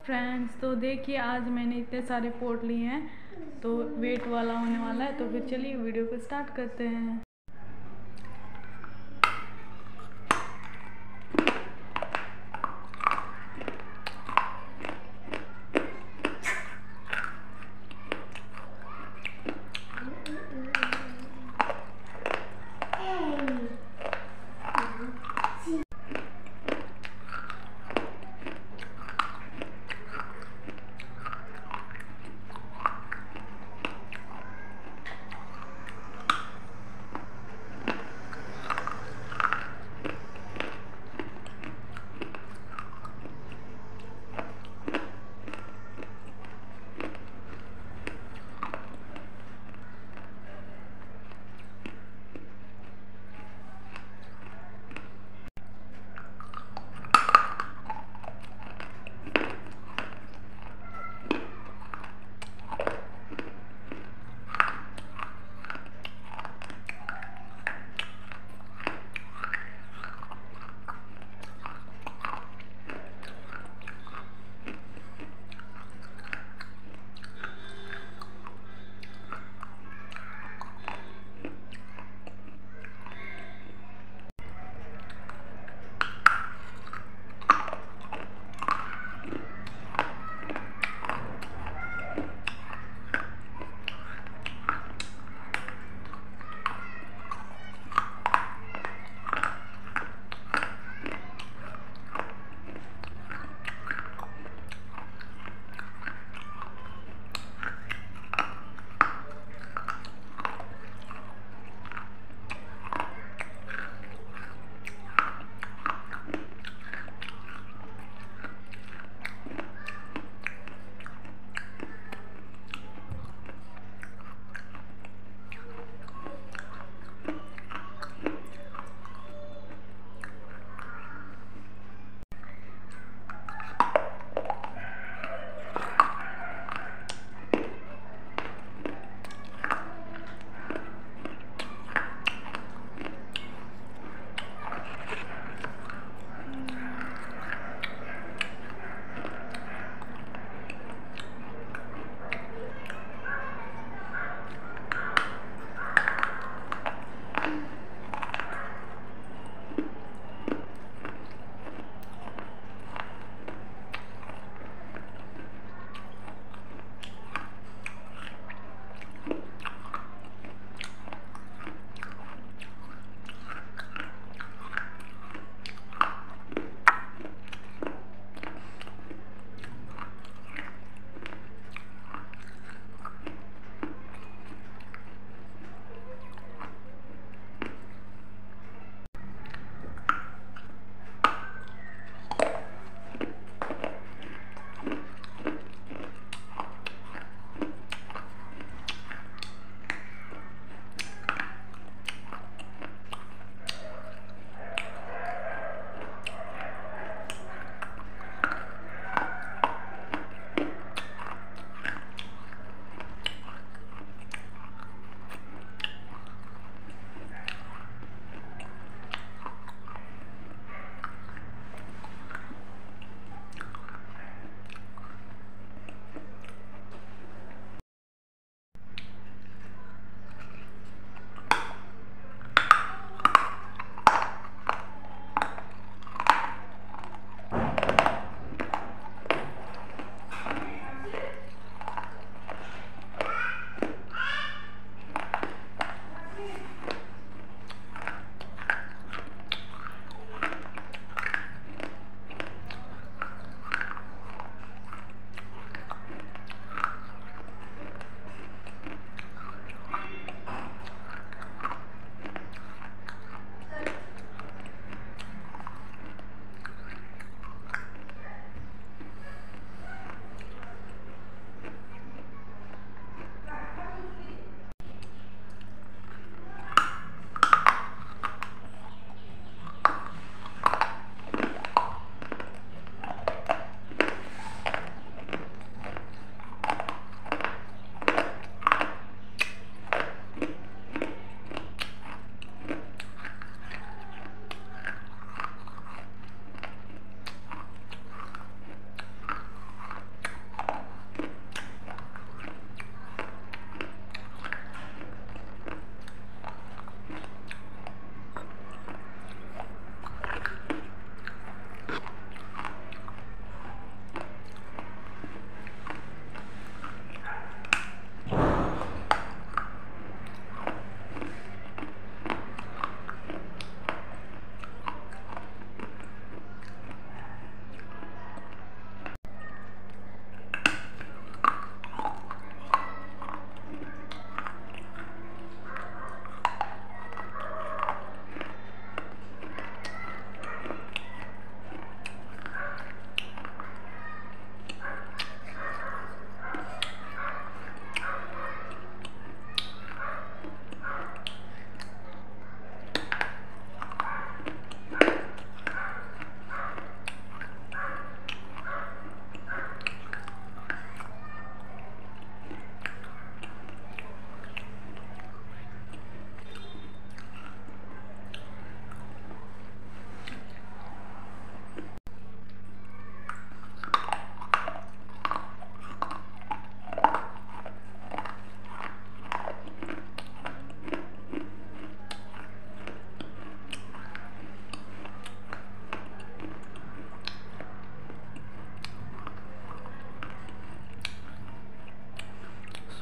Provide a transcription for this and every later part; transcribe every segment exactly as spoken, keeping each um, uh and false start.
Friends, तो देखिए आज मैंने इतने सारे पोट लिए हैं, तो वेट वाला होने वाला है। तो फिर चलिए वीडियो को स्टार्ट करते हैं।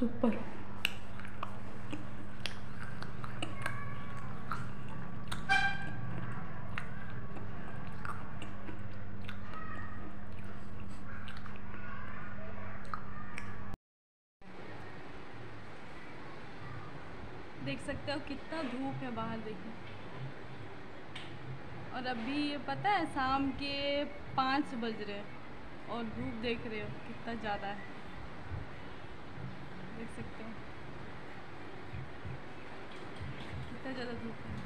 सुपर। देख सकते हो कितना धूप है बाहर, देखिए। और अभी ये पता है शाम के पाँच बज रहे हैं और धूप देख रहे हो कितना ज़्यादा है, देख सकते हो कितना ज़्यादा धूप है।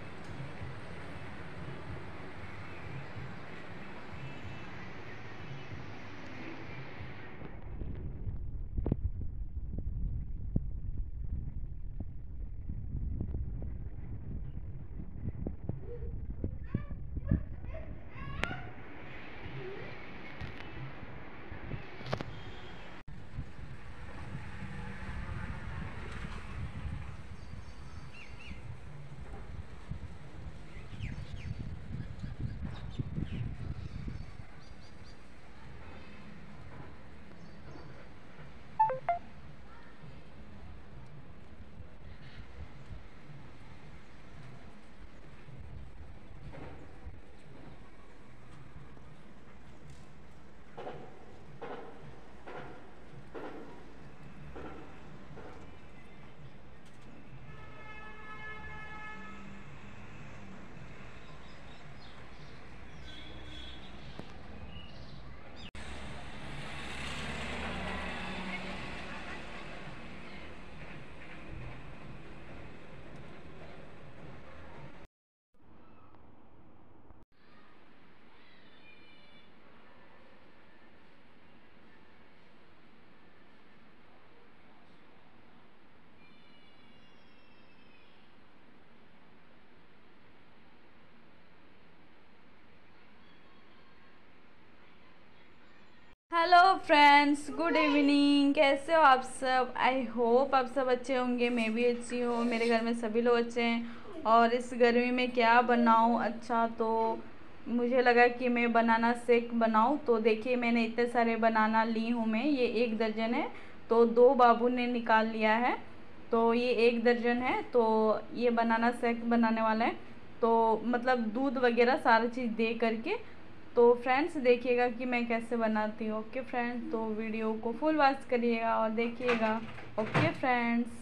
Hello friends, good evening. कैसे हो आप सब? आई होप आप सब अच्छे होंगे। मैं भी अच्छी हूँ, मेरे घर में सभी लोग अच्छे हैं। और इस गर्मी में क्या बनाऊँ अच्छा, तो मुझे लगा कि मैं बनाना शेक बनाऊँ। तो देखिए मैंने इतने सारे बनाना ली हूँ मैं, ये एक दर्जन है। तो दो बाबू ने निकाल लिया है, तो ये एक दर्जन है। तो ये बनाना शेक बनाने वाला है, तो मतलब दूध वगैरह सारी चीज़ दे करके। तो फ्रेंड्स देखिएगा कि मैं कैसे बनाती हूँ। ओके फ्रेंड्स, तो वीडियो को फुल वॉच करिएगा और देखिएगा। ओके फ्रेंड्स,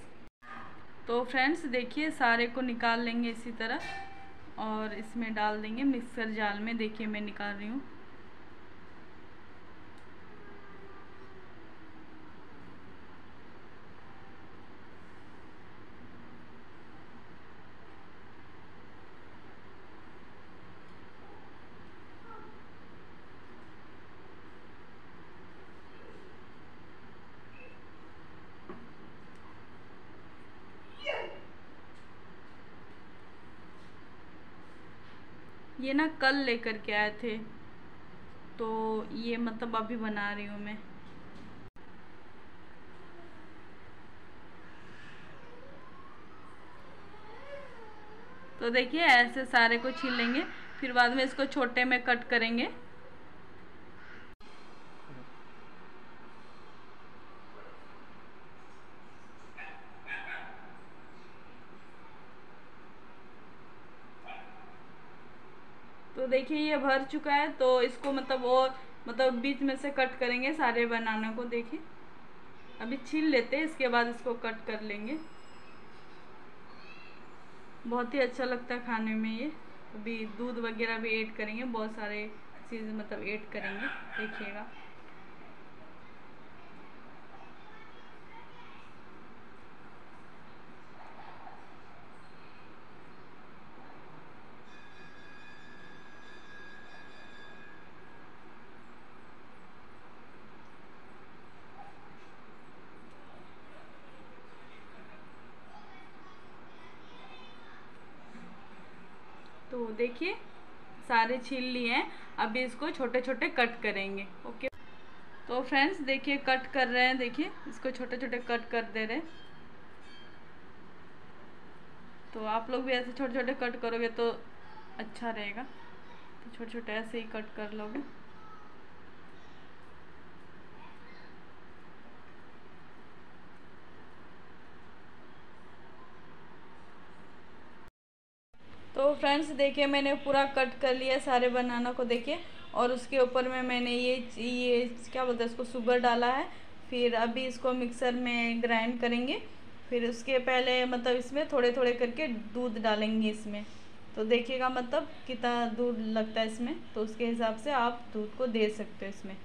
तो फ्रेंड्स देखिए सारे को निकाल लेंगे इसी तरह और इसमें डाल देंगे मिक्सर जार में। देखिए मैं निकाल रही हूँ। ये ना कल लेकर के आए थे, तो ये मतलब अभी बना रही हूँ मैं। तो देखिए ऐसे सारे को छील लेंगे, फिर बाद में इसको छोटे में कट करेंगे। तो देखिए ये भर चुका है, तो इसको मतलब और मतलब बीच में से कट करेंगे सारे बनाने को। देखिए अभी छील लेते हैं, इसके बाद इसको कट कर लेंगे। बहुत ही अच्छा लगता है खाने में ये। अभी दूध वगैरह भी ऐड करेंगे, बहुत सारे चीज़ मतलब ऐड करेंगे, देखिएगा। तो देखिए सारे छील लिए हैं, अभी इसको छोटे छोटे कट करेंगे। ओके, तो फ्रेंड्स देखिए कट कर रहे हैं, देखिए इसको छोटे छोटे कट कर दे रहे हैं। तो आप लोग भी ऐसे छोटे छोटे कट करोगे तो अच्छा रहेगा। तो छोटे छोटे ऐसे ही कट कर लोगे। फ्रेंड्स देखिए मैंने पूरा कट कर लिया सारे बनाना को देखिए, और उसके ऊपर में मैंने ये ये क्या बोलते हैं इसको, शुगर डाला है। फिर अभी इसको मिक्सर में ग्राइंड करेंगे। फिर उसके पहले मतलब इसमें थोड़े थोड़े करके दूध डालेंगे इसमें। तो देखिएगा मतलब कितना दूध लगता है इसमें, तो उसके हिसाब से आप दूध को दे सकते हो इसमें।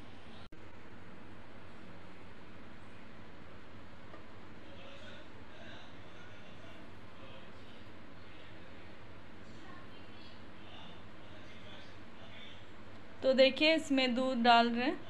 तो देखिए इसमें दूध डाल रहे हैं।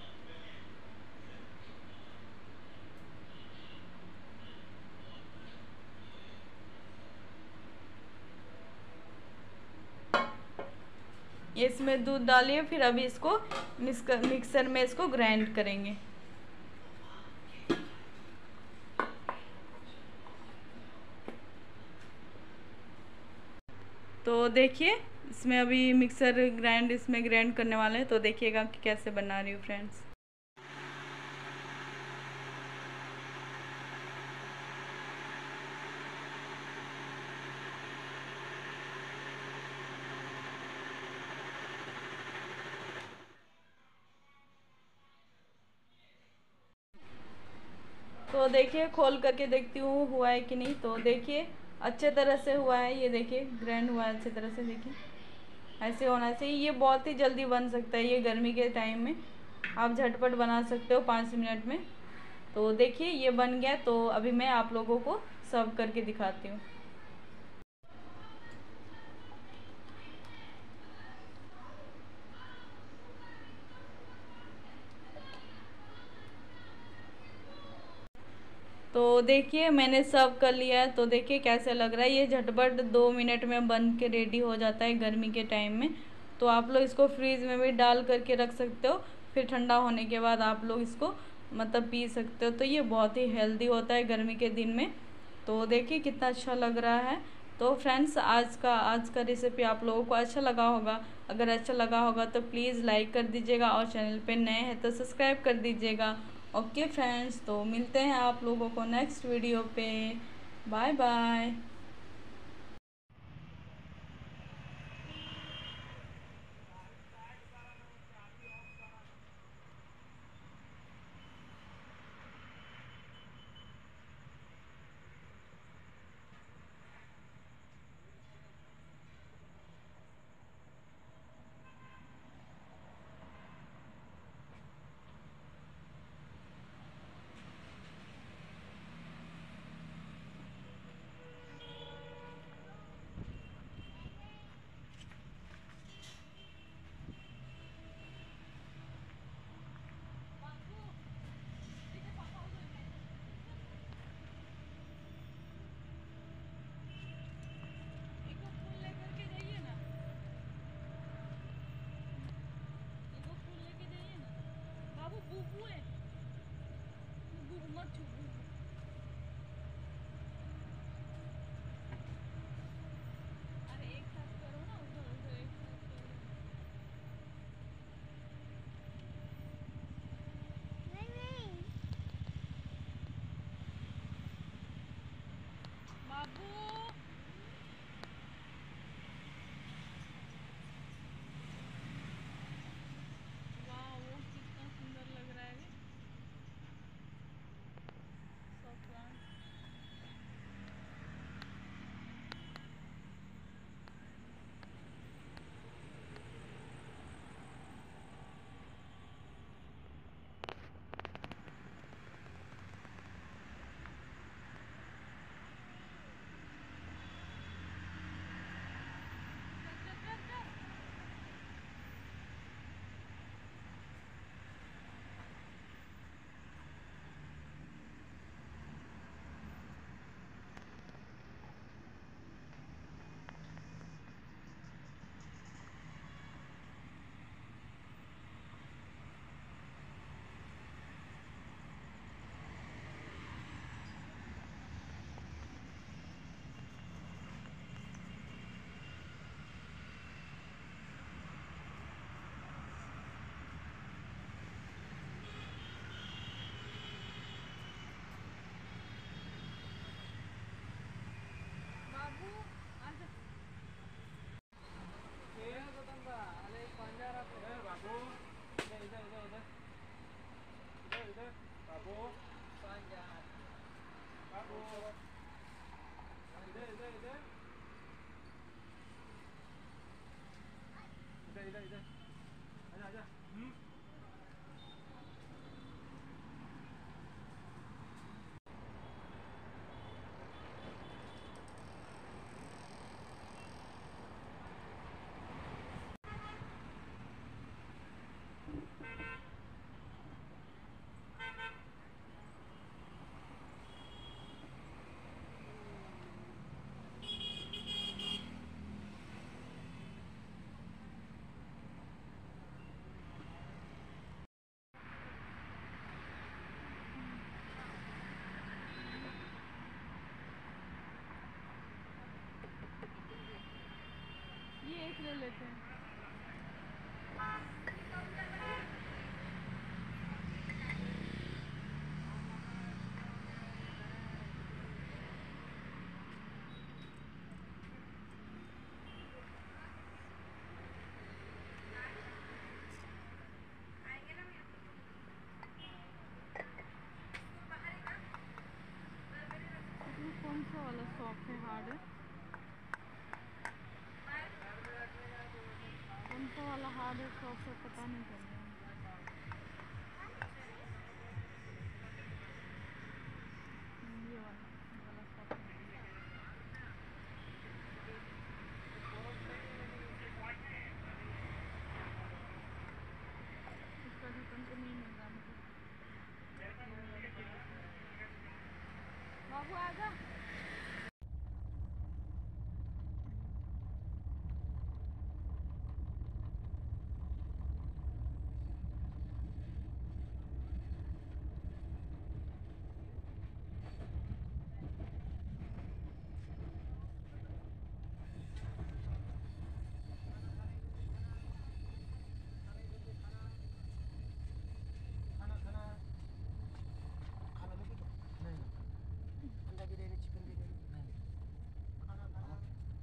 ये इसमें दूध डालिए, फिर अभी इसको मिक्सर में इसको ग्राइंड करेंगे। तो देखिए इसमें अभी मिक्सर ग्राइंड इसमें ग्राइंड करने वाले हैं, तो देखिएगा कि कैसे बना रही हूँ फ्रेंड्स। तो देखिए खोल करके देखती हूँ हुआ है कि नहीं। तो देखिए अच्छे तरह से हुआ है, ये देखिए ग्राइंड हुआ है अच्छे तरह से। देखिए ऐसे होना चाहिए। ये बहुत ही जल्दी बन सकता है, ये गर्मी के टाइम में आप झटपट बना सकते हो पाँच मिनट में। तो देखिए ये बन गया, तो अभी मैं आप लोगों को सर्व करके दिखाती हूँ। तो देखिए मैंने सर्व कर लिया है, तो देखिए कैसे लग रहा है। ये झटपट दो मिनट में बन के रेडी हो जाता है गर्मी के टाइम में। तो आप लोग इसको फ्रीज में भी डाल करके रख सकते हो, फिर ठंडा होने के बाद आप लोग इसको मतलब पी सकते हो। तो ये बहुत ही हेल्दी होता है गर्मी के दिन में। तो देखिए कितना अच्छा लग रहा है। तो फ्रेंड्स आज का आज का रेसिपी आप लोगों को अच्छा लगा होगा। अगर अच्छा लगा होगा तो प्लीज़ लाइक कर दीजिएगा, और चैनल पे नए हैं तो सब्सक्राइब कर दीजिएगा। ओके फ्रेंड्स, तो मिलते हैं आप लोगों को नेक्स्ट वीडियो पे। Bye bye. इधर इधर इधर आजा आजा। हम्म ये एक ले लेते हैं। इसमें कौन सा वाला सॉफ्ट है, हार्ड है? कौन सा वाला हार्ड है सॉफ्ट है पता नहीं चल रहा है। ये वाला ये वाला सॉफ्ट है। इसका ढक्कन तो नहीं मिल रहा मुझे। बाबू आजा। खाना खाना खाना लोगे तो नहीं अंडा बिरयानी चिकन बिरयानी नहीं खाना खाना।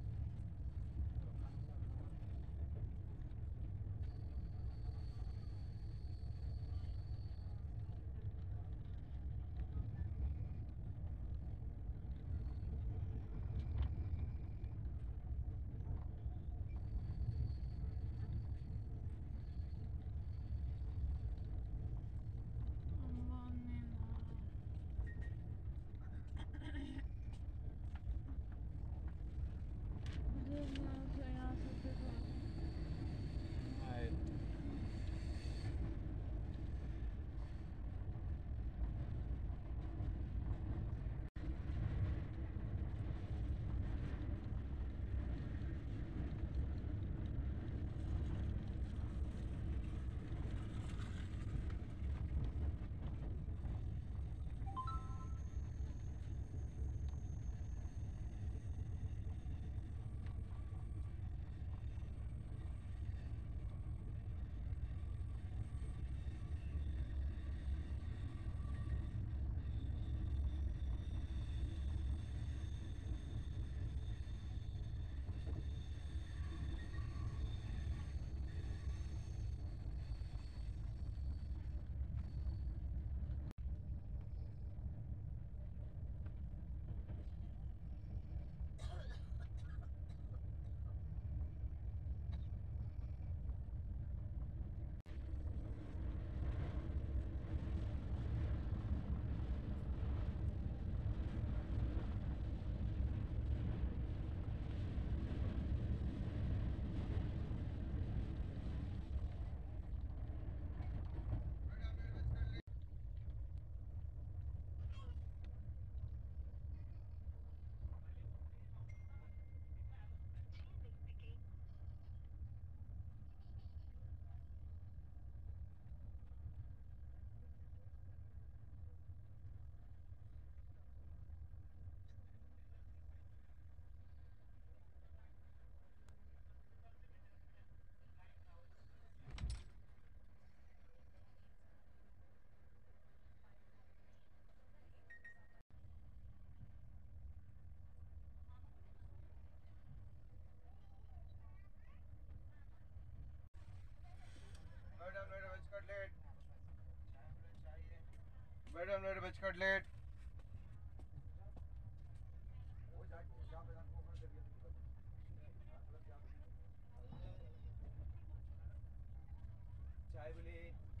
Madam Noida veg cutlet. Madam Noida veg cutlet. हो जाए हो जा पे को कर दिया तो चाय मिली,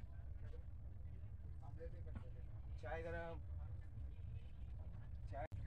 आमलेट भी कर देते, चाय गरम, चाय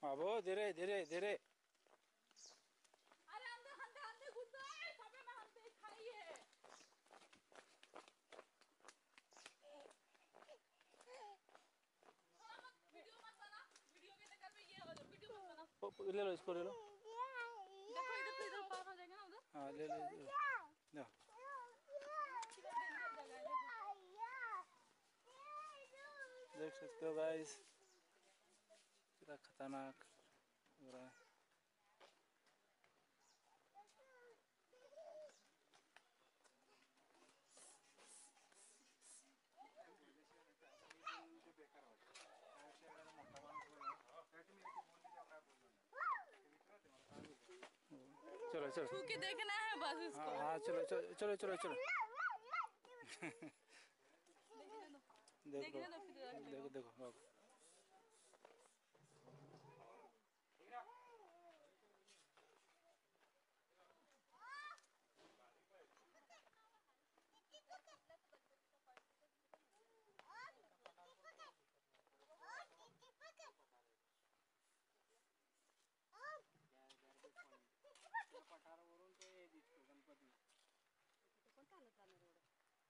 अबो धीरे धीरे धीरे। अरे अंदर अंदर अंदर घुस गए सबे में हमसे खाइए। वीडियो मत बना, वीडियो के चक्कर में ये हो जाए, वीडियो मत बना। ले लो इसको ले लो। देखो इधर से इधर पार हो जाएगा ना उधर। हाँ ले लो ले लो। देख सकते हो गाइस कितना खतरनाक हो रहा है। चलो चलो छू के देखना है बस इसको। हाँ हाँ चलो चलो चलो चलो चलो। देखो देखने दो फिर रख देखो लेगा। देखो बाबू। पठारावरून ते दिसतो गणपती पण चालत जाणार एवढं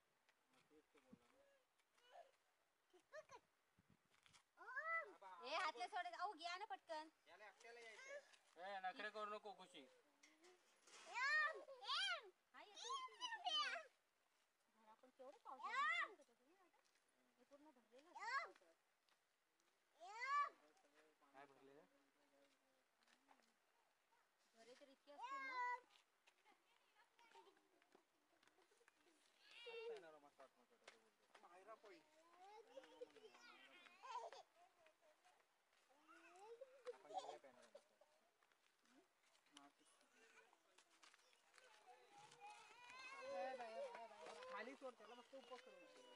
ए हातले सोडे अहो घ्या ना पटकन. याला एकट्याला यायचं ए नखरे करू नको खुशी। हा येते घर आपण केवढं पावसाळ्यात हे पूर्ण भरलेलं होतं. काय भरले घरे तर इतके असतील ना. मायरा पोई आपण गेल्या पॅनल खाली सोड त्याला मस्त उपवास करू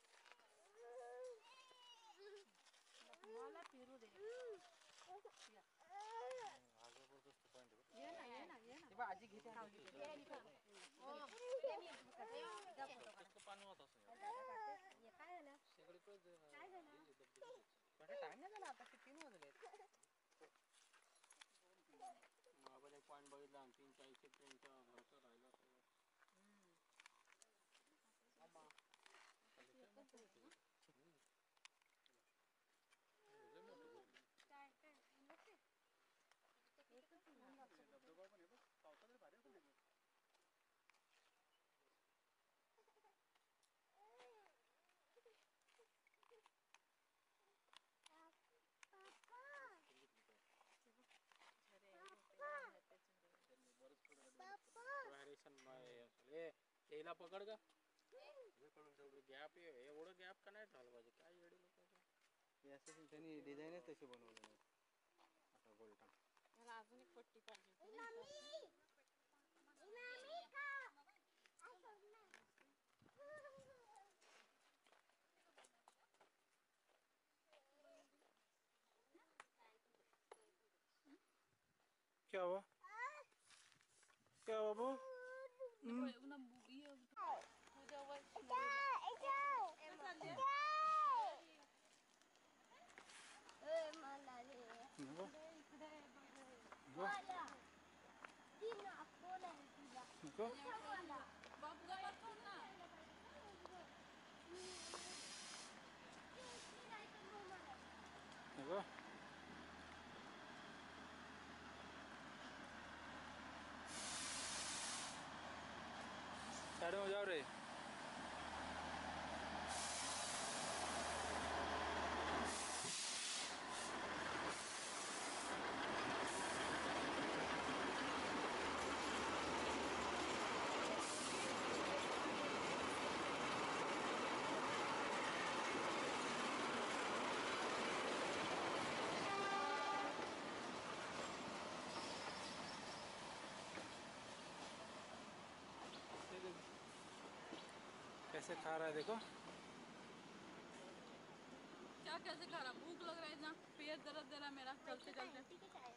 मला फिरू दे. ये ना ये ना ये ना. ते बा आजी घेते पाणी होत असं काय झालं सगळीकडे काय झालं. टाइम नाही झाला आता किती वाजले आपण एक पॉईंट बघितला आणि तीन चाळीसशे ट्रेनचा भरसा राहिला काय काय धबधबा पण आहे बघ पावसाळ्यात भारी पण आहे याला पकड का गॅप एवढं गॅप का नाही झालं पाहिजे काय एवढे लोक असं त्यांनी डिझाईनच तशी बनवली नाही आता गोल्डन याला अजून एक पट्टी पाहिजे. क्या हुआ क्या हुआ वो नको नको बाबूला बघ ना. नको साइड में जाओ रे कैसे खा रहा है देखो। क्या कैसे खा रहा, भूख लग रहा है इतना, पेट दर्द दे रहा है मेरा चलते चलते।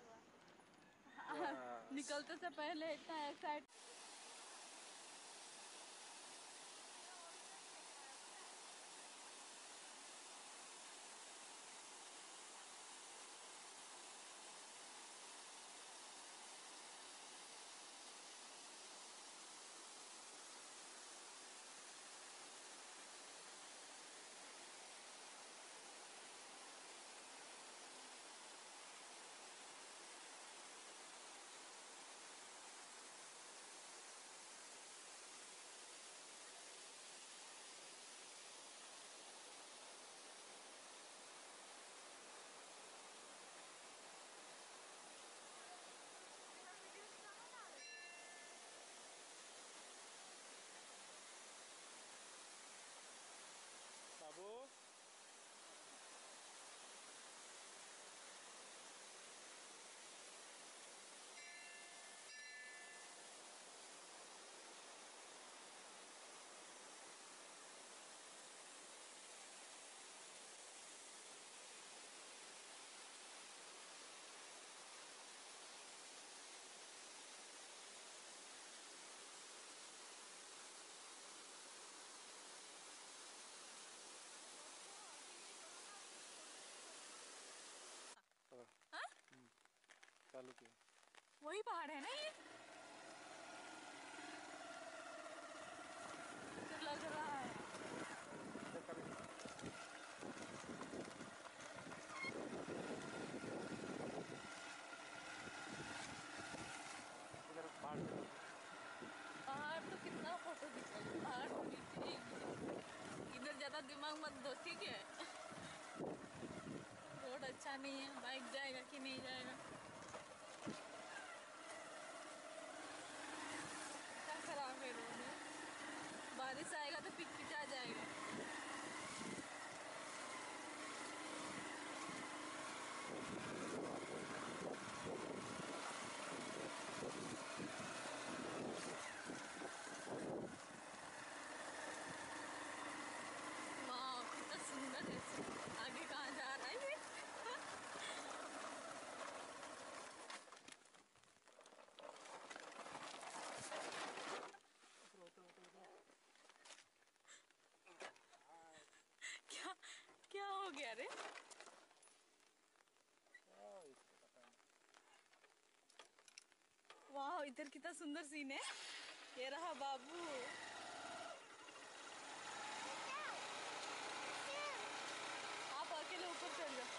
निकलते से पहले इतना एक्साइट चालू किया। वही पहाड़ है ना ये? तो लग रहा है इधर पहाड़ पे पहाड़ तो कितना फोटो खिंचाई, पहाड़ तो नीचे ही है। इधर ज्यादा दिमाग मत दो, ठीक है? रोड अच्छा नहीं है, बाइक जाएगा कि नहीं जाएगा? क्या खराब है रोड है। बारिश आएगा तो पिच पिचा जाएगा। वाह कितना सुंदर है। आगे कहाँ जा रहा है ये? क्या क्या हो गया रे? वाह इधर कितना सुंदर सीन है। ये रहा बाबू। आप अकेले ऊपर चढ़ जाओ।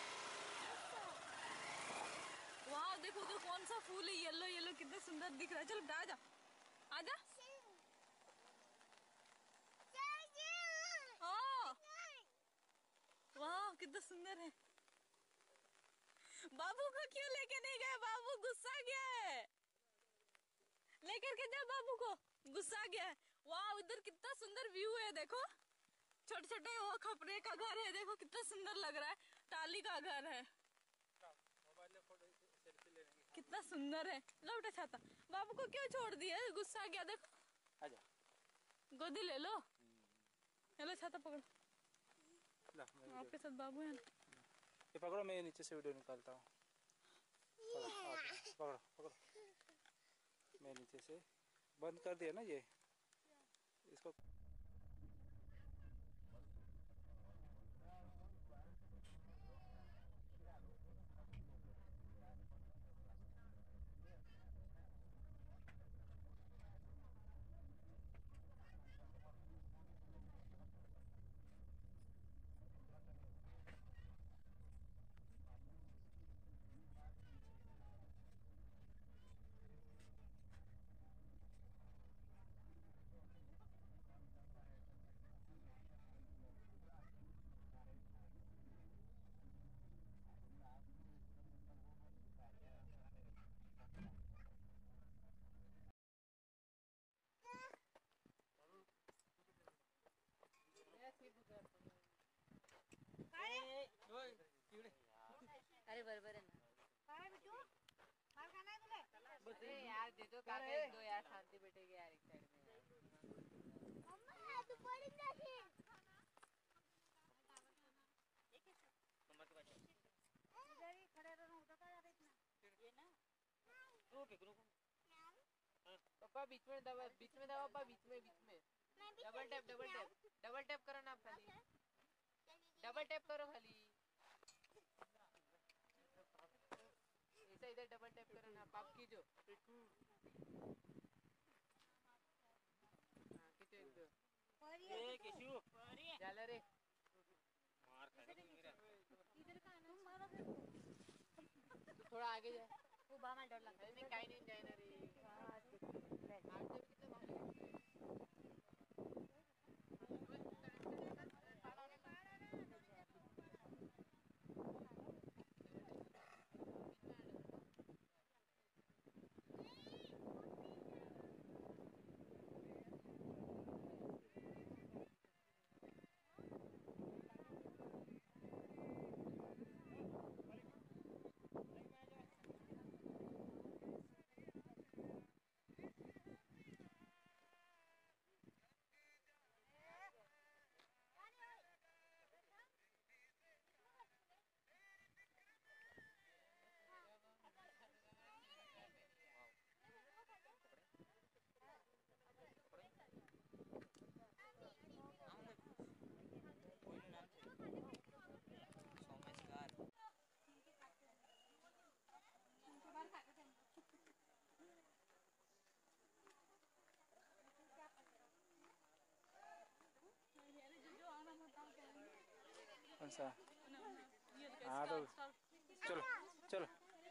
वाह देखो उधर कौन सा फूल है, येलो येलो, कितना सुंदर दिख रहा है। चलो आ जा, आजा। हाँ वाह कितना सुंदर है। बाबू को क्यों लेके नहीं गए? बाबू गुस्सा गया है। लेकर के जा बाबू को, गुस्सा गया है। वाह उधर कितना सुंदर व्यू है, देखो छोटे छोटे वो खपरे का घर है, देखो कितना सुंदर लग रहा है। टाली का घर है, मोबाइल में फोटो सेल्फी ले लेंगे। कितना सुंदर है। लो बेटा छाता, बाबू को क्यों छोड़ दिया? गुस्सा गया, देखो। आजा गोदी ले लो। हेलो छाता पकड़ो, ला मैं वीडियो- आपके साथ बाबू है ना। ये पकड़ो, मैं नीचे से वीडियो निकालता हूँ। पकड़ो पकड़ो पकड़ो, मैं नीचे से बंद कर दिया ना ये, इसको। अरे बरोबर है ना। काय बिट्टू मार खाना है तुले? अरे यार दे दो काका, एक दो यार, शांति बैठेगी यार एक साइड में। मम्मा तू पड़ी जाती। इधर ही खड़े रहना, उधर का जा रहे इतना? ये ना रुक रुक। पापा बीच में दबा, बीच में दबा पापा, बीच में बीच में double tap double tap double tap करो ना आप खाली, डबल टैप करो खाली ऐसा, इधर डबल टैप करो ना पाप कीजो। हाँ खींचो एक दो। ये केशु जाला रे मार खा रहे मेरा। इधर का तुम मारो फिर थोड़ा आगे जाए। वो बामा डर लगता है। नहीं काई नहीं जाए ना रे। आज जब कितना भाग कौन सा? हाँ तो चलो चलो।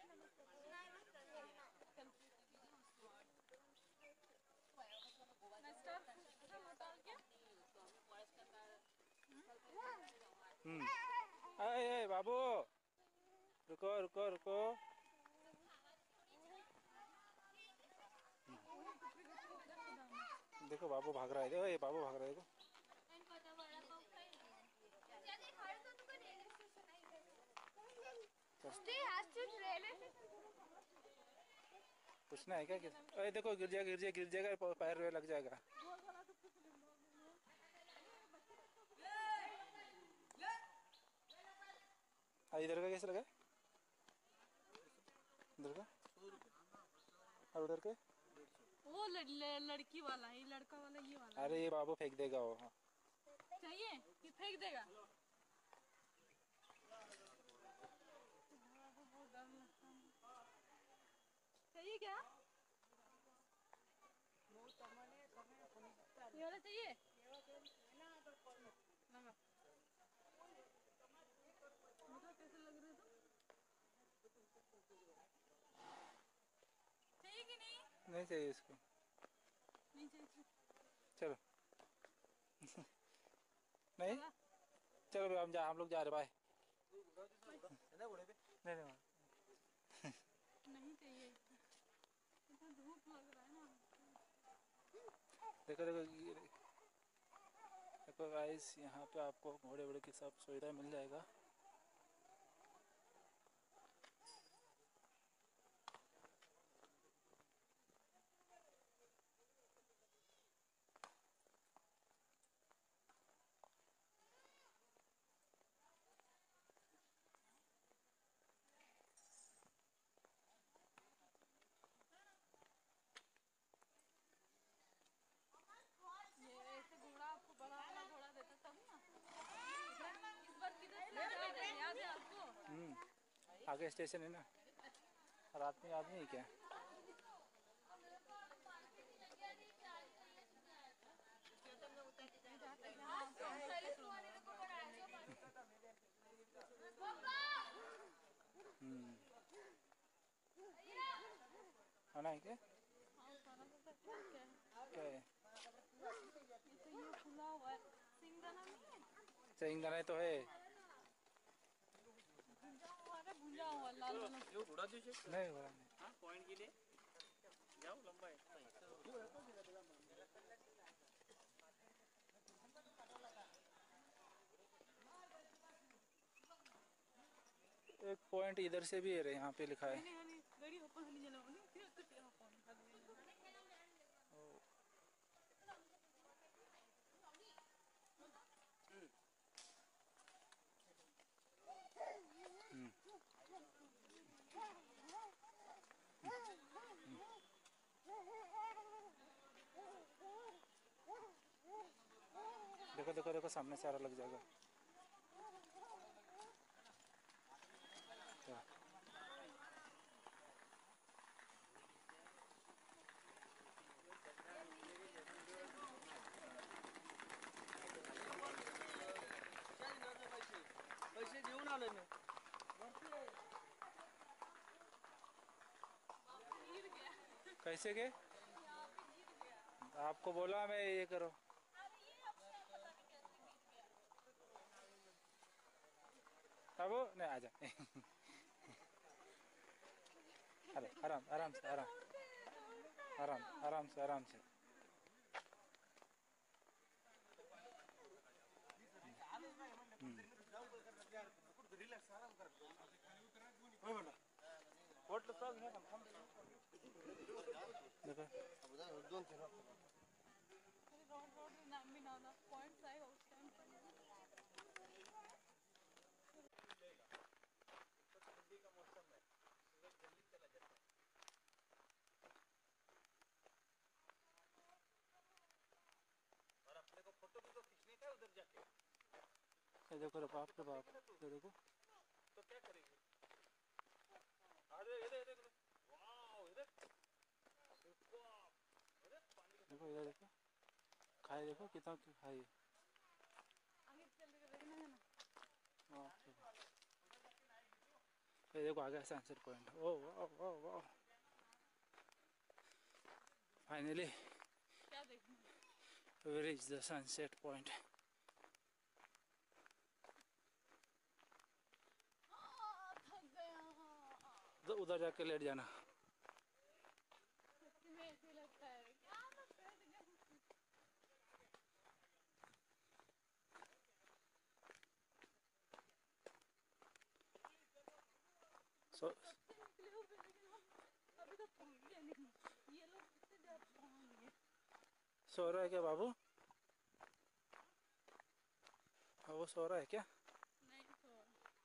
हम्म। अरे अरे बाबू, रुको रुको रुको। देखो बाबू भाग रहा है, देखो ये बाबू भाग रहा है देखो। पूछना है क्या? अरे देखो गिर जाएगा गिर जाएगा गिर जाएगा, पैर में लग जाएगा। इधर का कैसे लगा? इधर का और उधर के? वो लड़की वाला है, लड़का वाला ये वाला। अरे ये बाबू फेंक देगा वो। चाहिए कि फेंक देगा? चाहिए क्या? ये वाला चाहिए? कैसे लग रहे तुम? चाहिए कि नहीं? नहीं चाहिए इसको। नहीं चाहिए। चलो। नहीं चलो हम जा हम लोग जा रहे बाय। नहीं नहीं नहीं चाहिए, इतना धूप लग रहा है ना। देखो देखो देखो गाइस, यहाँ पे आपको घोड़े वोड़े की सब सुविधा मिल जाएगा। घोड़ा आपको बड़ा वाला घोड़ा देता तब ना। इस बार किधर से याद है आपको? हम्म आगे स्टेशन है ना। रात में याद नहीं क्या? हम्म आना है क्या? क्या है? खुला हुआ है, सिंगदाना नहीं है? सिंगदाना तो है। भुंजा हुआ लाल वाला। नहीं घोड़ा नहीं। हाँ पॉइंट के लिए जाओ, लंबा है। एक पॉइंट इधर से भी है रे, यहाँ पे लिखा है। देखो देखो देखो सामने से आ रहा, लग जाएगा। क्या? पैसे घेऊन आलोय मी। कैसे के? आपको बोला मैं ये करो। अब नहीं आ जा। अरे आराम आराम से आराम आराम आराम से आराम से। देखो दोन तीन नाम भी ना पॉइंट्स आएगा उस टाइम पर। ठंडी का मौसम है, सूरज जल्दी चला जाता है। और अपने को फोटो भी तो खींचने का उधर जाके। ये देखो रे बाप रे बाप, ये देखो तो क्या करेंगे? अरे इधर इधर वाओ, इधर देखो इधर देखो खाए, देखो कितना खाए। आगे चल के देखना है ना। ये देखो आ गया सनसेट पॉइंट। ओ वाह वाह वाह, फाइनली क्या देखना? We reach the sunset point. थक गया। तो उधर जाके लेट जाना। सच्ची में ऐसे लगता है क्या मैं बैठ गया। सो निकले हो भी, लेकिन हम अभी तक पहुंचे नहीं। ये लोग कितने देर पहुंचेंगे? सो रहा है क्या बाबू? बाबू सो रहा है क्या? नहीं तो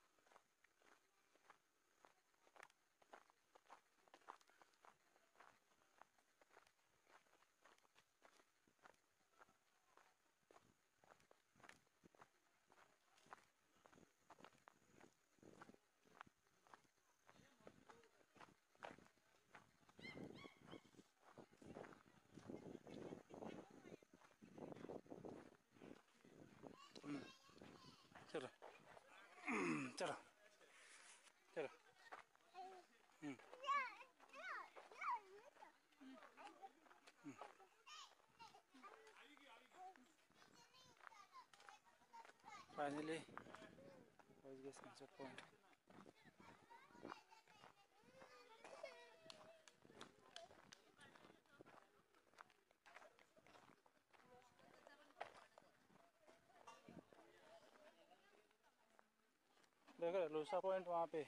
चलो चलो चलो। हम्म फाइनली पहुंच गए सनसेट पॉइंट। देख रहे लूसा पॉइंट वहाँ पे।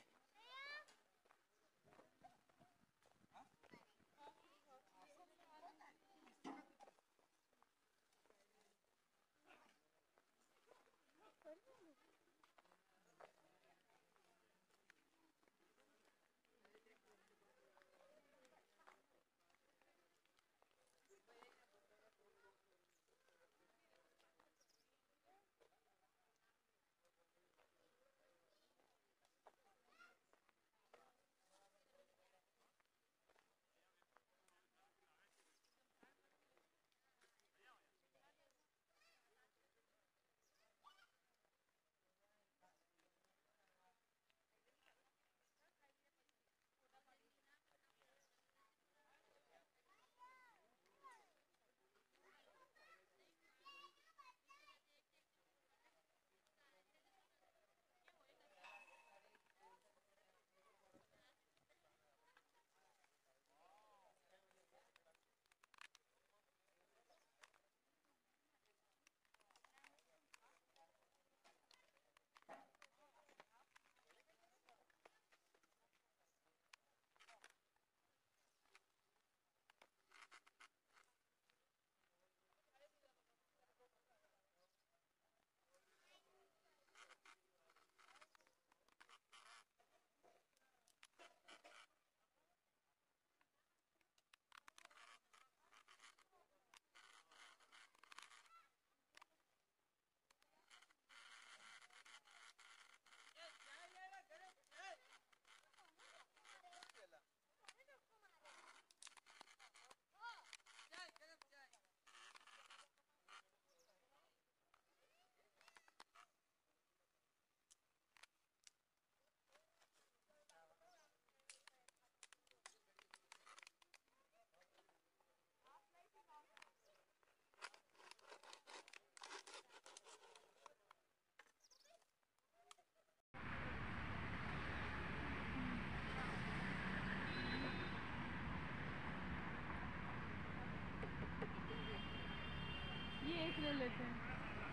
ये एक ले लेते हैं।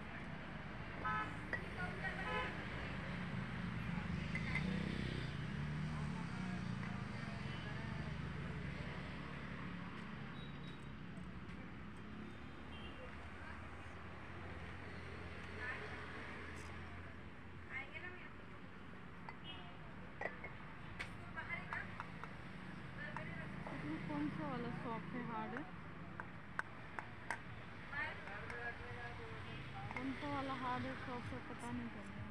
इसमें कौन सा वाला सॉफ्ट है, हार्ड है? कौन सा वाला हार्ड है, सॉफ्ट है, पता नहीं चल रहा।